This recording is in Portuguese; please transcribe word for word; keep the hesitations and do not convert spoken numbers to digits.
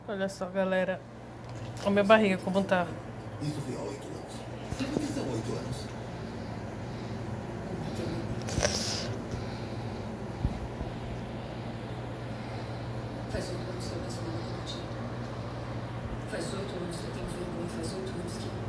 Olha só, galera. A minha barriga como tá. Isso foi há oito anos. E por que são oito anos? Faz oito anos que eu penso nada contigo. Faz oito anos que eu tenho vergonha. Faz oito anos que...